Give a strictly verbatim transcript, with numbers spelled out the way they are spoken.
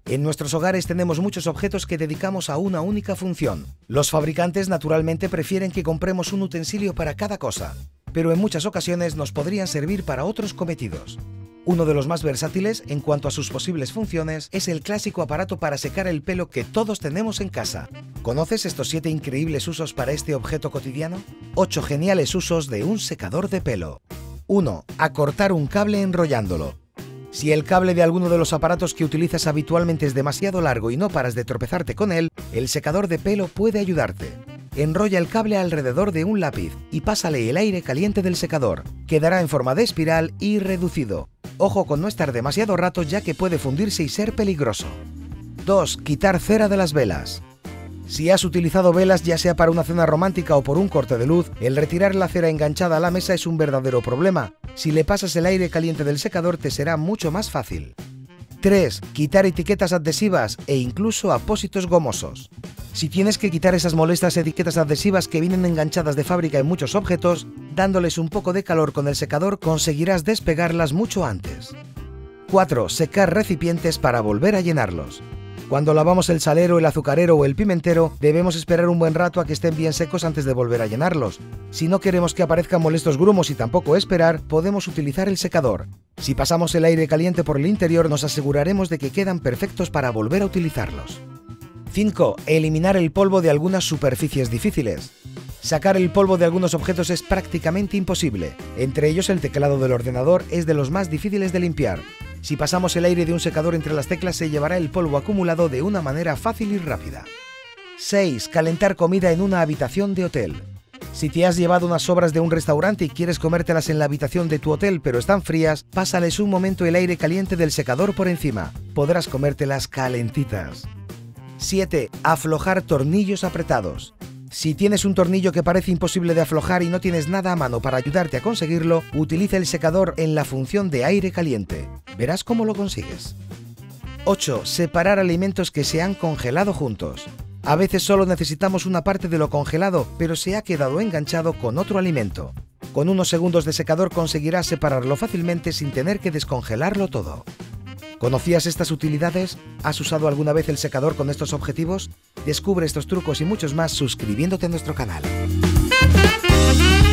En nuestros hogares tenemos muchos objetos que dedicamos a una única función. Los fabricantes naturalmente prefieren que compremos un utensilio para cada cosa, pero en muchas ocasiones nos podrían servir para otros cometidos. Uno de los más versátiles en cuanto a sus posibles funciones es el clásico aparato para secar el pelo que todos tenemos en casa. ¿Conoces estos siete increíbles usos para este objeto cotidiano? ocho geniales usos de un secador de pelo. uno. Acortar un cable enrollándolo. Si el cable de alguno de los aparatos que utilizas habitualmente es demasiado largo y no paras de tropezarte con él, el secador de pelo puede ayudarte. Enrolla el cable alrededor de un lápiz y pásale el aire caliente del secador. Quedará en forma de espiral y reducido. Ojo con no estar demasiado rato, ya que puede fundirse y ser peligroso. dos. Quitar cera de las velas. Si has utilizado velas ya sea para una cena romántica o por un corte de luz, el retirar la cera enganchada a la mesa es un verdadero problema. Si le pasas el aire caliente del secador te será mucho más fácil. tres. Quitar etiquetas adhesivas e incluso apósitos gomosos. Si tienes que quitar esas molestas etiquetas adhesivas que vienen enganchadas de fábrica en muchos objetos, dándoles un poco de calor con el secador conseguirás despegarlas mucho antes. cuatro. Secar recipientes para volver a llenarlos. Cuando lavamos el salero, el azucarero o el pimentero, debemos esperar un buen rato a que estén bien secos antes de volver a llenarlos. Si no queremos que aparezcan molestos grumos y tampoco esperar, podemos utilizar el secador. Si pasamos el aire caliente por el interior, nos aseguraremos de que quedan perfectos para volver a utilizarlos. cinco. Eliminar el polvo de algunas superficies difíciles. Sacar el polvo de algunos objetos es prácticamente imposible. Entre ellos, el teclado del ordenador es de los más difíciles de limpiar. Si pasamos el aire de un secador entre las teclas, se llevará el polvo acumulado de una manera fácil y rápida. seis. Calentar comida en una habitación de hotel. Si te has llevado unas sobras de un restaurante y quieres comértelas en la habitación de tu hotel pero están frías, pásales un momento el aire caliente del secador por encima. Podrás comértelas calentitas. siete. Aflojar tornillos apretados. Si tienes un tornillo que parece imposible de aflojar y no tienes nada a mano para ayudarte a conseguirlo, utiliza el secador en la función de aire caliente. Verás cómo lo consigues. ocho. Separar alimentos que se han congelado juntos. A veces solo necesitamos una parte de lo congelado, pero se ha quedado enganchado con otro alimento. Con unos segundos de secador conseguirás separarlo fácilmente sin tener que descongelarlo todo. ¿Conocías estas utilidades? ¿Has usado alguna vez el secador con estos objetivos? Descubre estos trucos y muchos más suscribiéndote a nuestro canal.